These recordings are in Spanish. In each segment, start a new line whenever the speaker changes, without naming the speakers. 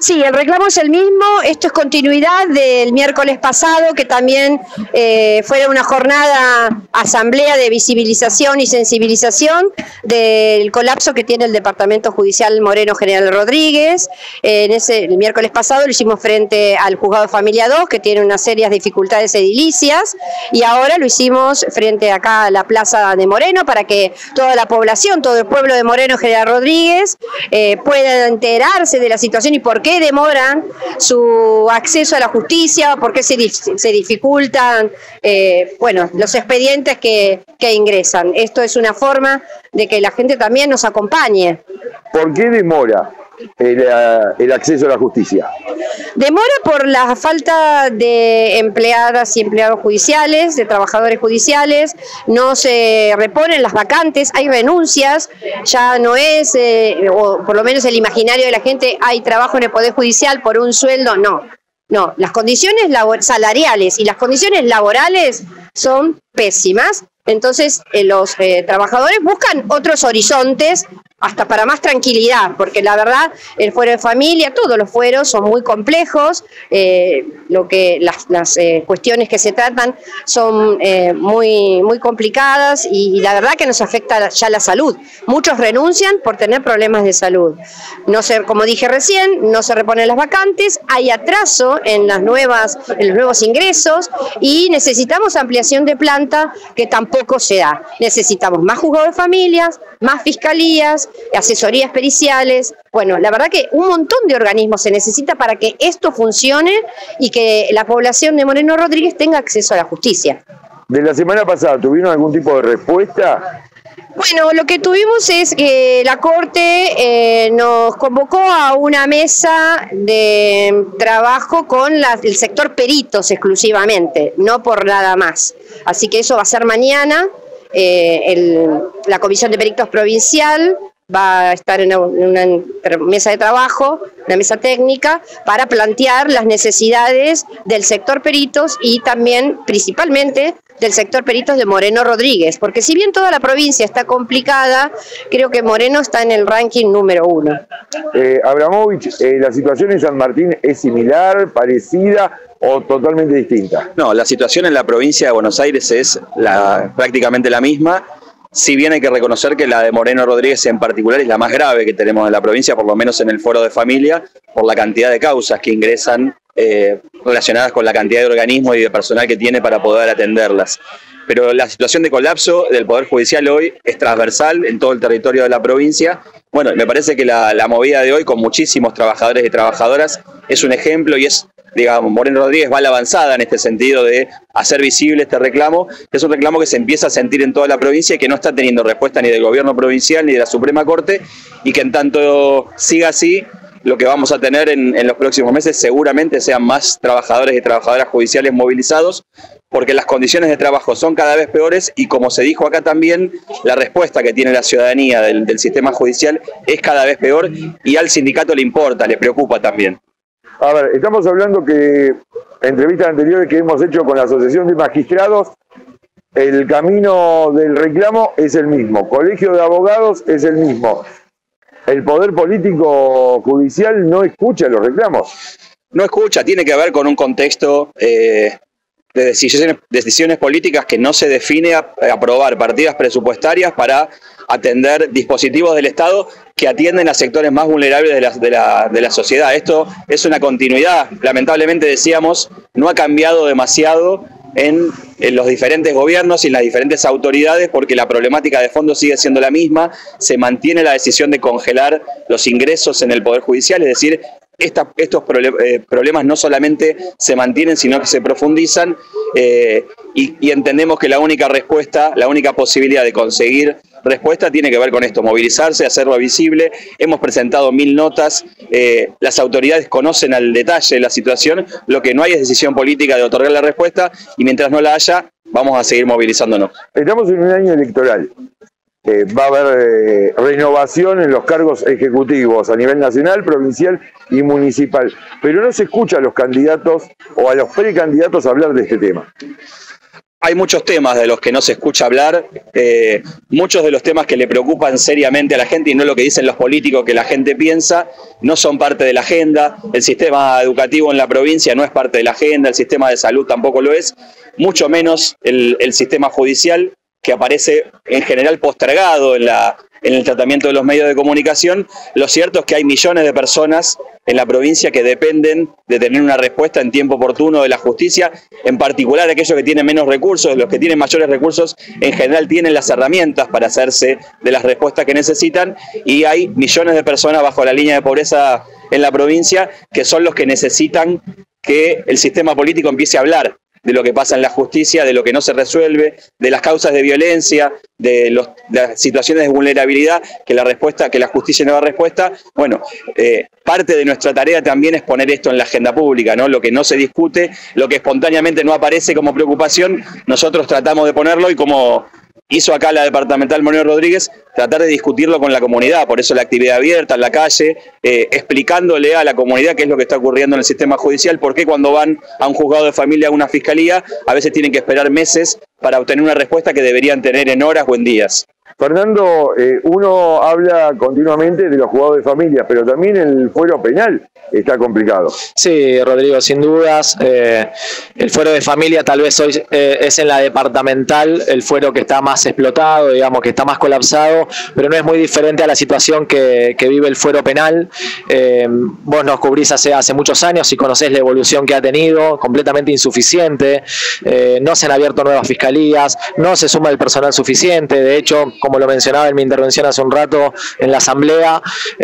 Sí, el reclamo es el mismo. Esto es continuidad del miércoles pasado, que también fue una jornada, asamblea de visibilización y sensibilización del colapso que tiene el Departamento Judicial Moreno General Rodríguez. El miércoles pasado lo hicimos frente al Juzgado de Familia 2, que tiene unas serias dificultades edilicias, y ahora lo hicimos frente acá a la Plaza de Moreno para que toda la población, todo el pueblo de Moreno General Rodríguez pueda enterarse de la situación y por qué demoran su acceso a la justicia, por qué se dificultan bueno, los expedientes que ingresan. Esto es una forma de que la gente también nos acompañe.
¿Por qué demora el acceso a la justicia?
Demora por la falta de empleadas y empleados judiciales, de trabajadores judiciales, no se reponen las vacantes, hay renuncias, ya no es, o por lo menos el imaginario de la gente, hay trabajo en el Poder Judicial por un sueldo, no, las condiciones salariales y las condiciones laborales son pésimas. Entonces los trabajadores buscan otros horizontes hasta para más tranquilidad, porque la verdad el fuero de familia, todos los fueros son muy complejos, las cuestiones que se tratan son muy complicadas y la verdad que nos afecta ya la salud. Muchos renuncian por tener problemas de salud. No se, como dije recién, no se reponen las vacantes, hay atraso en los nuevos ingresos y necesitamos ampliación de planta que tampoco se da. Necesitamos más juzgados de familias, más fiscalías, asesorías periciales. Bueno, la verdad que un montón de organismos se necesita para que esto funcione y que la población de Moreno Rodríguez tenga acceso a la justicia.
De la semana pasada, ¿tuvieron algún tipo de respuesta?
Bueno, lo que tuvimos es que la Corte nos convocó a una mesa de trabajo con el sector peritos exclusivamente, no por nada más. Así que eso va a ser mañana. La Comisión de Peritos Provincial va a estar en una mesa de trabajo, una mesa técnica, para plantear las necesidades del sector peritos y también, principalmente, del sector peritos de Moreno Rodríguez, porque si bien toda la provincia está complicada, creo que Moreno está en el ranking número 1.
Abramovich, ¿la situación en San Martín es similar, parecida o totalmente distinta?
No, la situación en la provincia de Buenos Aires es prácticamente la misma. Si bien hay que reconocer que la de Moreno Rodríguez en particular es la más grave que tenemos en la provincia, por lo menos en el foro de familia, por la cantidad de causas que ingresan relacionadas con la cantidad de organismos y de personal que tiene para poder atenderlas. Pero la situación de colapso del Poder Judicial hoy es transversal en todo el territorio de la provincia. Bueno, me parece que la movida de hoy con muchísimos trabajadores y trabajadoras es un ejemplo y es, digamos, Moreno Rodríguez va a la avanzada en este sentido de hacer visible este reclamo, que es un reclamo que se empieza a sentir en toda la provincia y que no está teniendo respuesta ni del gobierno provincial ni de la Suprema Corte, y que en tanto siga así, lo que vamos a tener en los próximos meses seguramente sean más trabajadores y trabajadoras judiciales movilizados, porque las condiciones de trabajo son cada vez peores y, como se dijo acá también, la respuesta que tiene la ciudadanía del sistema judicial es cada vez peor y al sindicato le importa, le preocupa también.
A ver, estamos hablando que entrevistas anteriores que hemos hecho con la Asociación de Magistrados, el camino del reclamo es el mismo, Colegio de Abogados es el mismo. El poder político judicial no escucha los reclamos.
No escucha, tiene que ver con un contexto de decisiones políticas que no se define a aprobar partidas presupuestarias para atender dispositivos del Estado que atienden a sectores más vulnerables de la sociedad. Esto es una continuidad. Lamentablemente, decíamos, no ha cambiado demasiado en los diferentes gobiernos y en las diferentes autoridades, porque la problemática de fondo sigue siendo la misma. Se mantiene la decisión de congelar los ingresos en el Poder Judicial, es decir, estos problemas no solamente se mantienen, sino que se profundizan, y entendemos que la única respuesta, la única posibilidad de conseguir respuesta tiene que ver con esto, movilizarse, hacerlo visible. Hemos presentado 1000 notas, las autoridades conocen al detalle la situación, lo que no hay es decisión política de otorgar la respuesta, y mientras no la haya, vamos a seguir movilizándonos.
Estamos en un año electoral. Va a haber renovación en los cargos ejecutivos a nivel nacional, provincial y municipal, pero no se escucha a los candidatos o a los precandidatos hablar de este tema.
hay muchos temas de los que no se escucha hablar, muchos de los temas que le preocupan seriamente a la gente y no lo que dicen los políticos que la gente piensa, no son parte de la agenda. El sistema educativo en la provincia no es parte de la agenda, el sistema de salud tampoco lo es, mucho menos el sistema judicial, que aparece en general postergado en el tratamiento de los medios de comunicación. Lo cierto es que hay millones de personas en la provincia que dependen de tener una respuesta en tiempo oportuno de la justicia, en particular aquellos que tienen menos recursos. Los que tienen mayores recursos en general tienen las herramientas para hacerse de las respuestas que necesitan, y hay millones de personas bajo la línea de pobreza en la provincia que son los que necesitan que el sistema político empiece a hablar de lo que pasa en la justicia, de lo que no se resuelve, de las causas de violencia, de las situaciones de vulnerabilidad, que la justicia no da respuesta. Bueno, parte de nuestra tarea también es poner esto en la agenda pública, ¿no? Lo que no se discute, lo que espontáneamente no aparece como preocupación, nosotros tratamos de ponerlo, y como hizo acá la departamental Moreno Rodríguez, tratar de discutirlo con la comunidad. Por eso la actividad abierta en la calle, explicándole a la comunidad qué es lo que está ocurriendo en el sistema judicial, por qué cuando van a un juzgado de familia, a una fiscalía, a veces tienen que esperar meses para obtener una respuesta que deberían tener en horas o en días.
Fernando, uno habla continuamente de los juzgados de familia, pero también el fuero penal está complicado.
Sí, Rodrigo, sin dudas. El fuero de familia tal vez hoy es en la departamental el fuero que está más explotado, digamos, que está más colapsado, pero no es muy diferente a la situación que vive el fuero penal. Vos nos cubrís hace muchos años y conocés la evolución que ha tenido, completamente insuficiente. No se han abierto nuevas fiscalías, no se suma el personal suficiente. De hecho, como lo mencionaba en mi intervención hace un rato en la asamblea,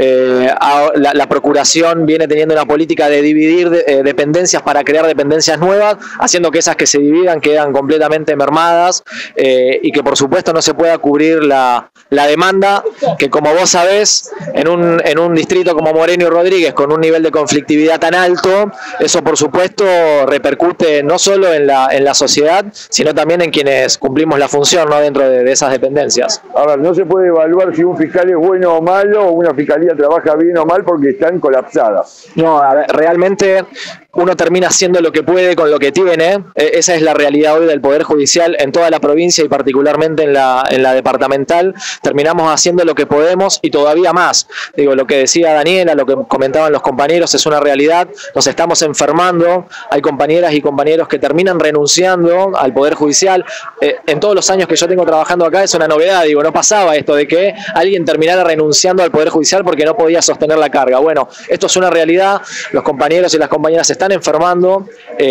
la procuración viene teniendo una política de dividir dependencias para crear dependencias nuevas, haciendo que esas que se dividan quedan completamente mermadas, y que por supuesto no se pueda cubrir la demanda, que como vos sabés, en un distrito como Moreno y Rodríguez, con un nivel de conflictividad tan alto, eso por supuesto repercute no solo en la sociedad, sino también en quienes cumplimos la función, ¿no?, dentro de esas dependencias.
A ver, no se puede evaluar si un fiscal es bueno o malo, o una fiscalía trabaja bien o mal, porque están colapsadas.
No, a ver, realmente uno termina haciendo lo que puede con lo que tiene. Esa es la realidad hoy del Poder Judicial en toda la provincia y particularmente en la departamental. Terminamos haciendo lo que podemos y todavía más. Digo, lo que decía Daniela, lo que comentaban los compañeros, es una realidad. Nos estamos enfermando. Hay compañeras y compañeros que terminan renunciando al Poder Judicial. En todos los años que yo tengo trabajando acá es una novedad. Digo, no pasaba esto de que alguien terminara renunciando al Poder Judicial porque no podía sostener la carga. Bueno, esto es una realidad. Los compañeros y las compañeras están enfermando,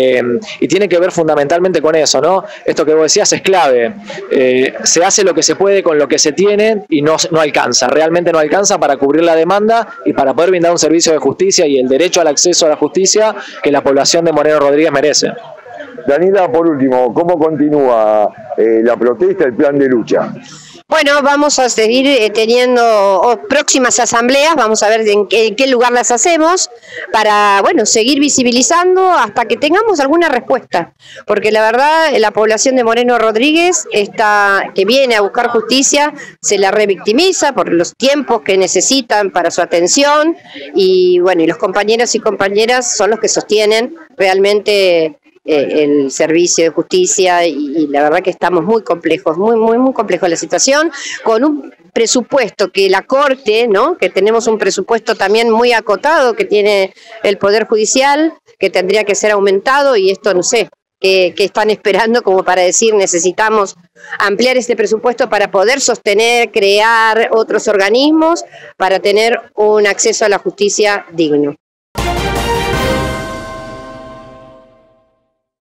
y tiene que ver fundamentalmente con eso, ¿no? Esto que vos decías es clave. Se hace lo que se puede con lo que se tiene y no alcanza, realmente no alcanza para cubrir la demanda y para poder brindar un servicio de justicia y el derecho al acceso a la justicia que la población de Moreno Rodríguez merece.
Daniela, por último, ¿cómo continúa la protesta, el plan de lucha?
Bueno, vamos a seguir teniendo próximas asambleas, vamos a ver en qué lugar las hacemos, para, bueno, seguir visibilizando hasta que tengamos alguna respuesta, porque la verdad la población de Moreno Rodríguez que viene a buscar justicia se la revictimiza por los tiempos que necesitan para su atención, y bueno, y los compañeros y compañeras son los que sostienen realmente el servicio de justicia, y la verdad que estamos muy complejos, muy complejos la situación, con un presupuesto que la Corte, ¿no?, que tenemos un presupuesto también muy acotado que tiene el Poder Judicial, que tendría que ser aumentado, y esto no sé qué están esperando como para decir necesitamos ampliar este presupuesto para poder sostener, crear otros organismos, para tener un acceso a la justicia digno.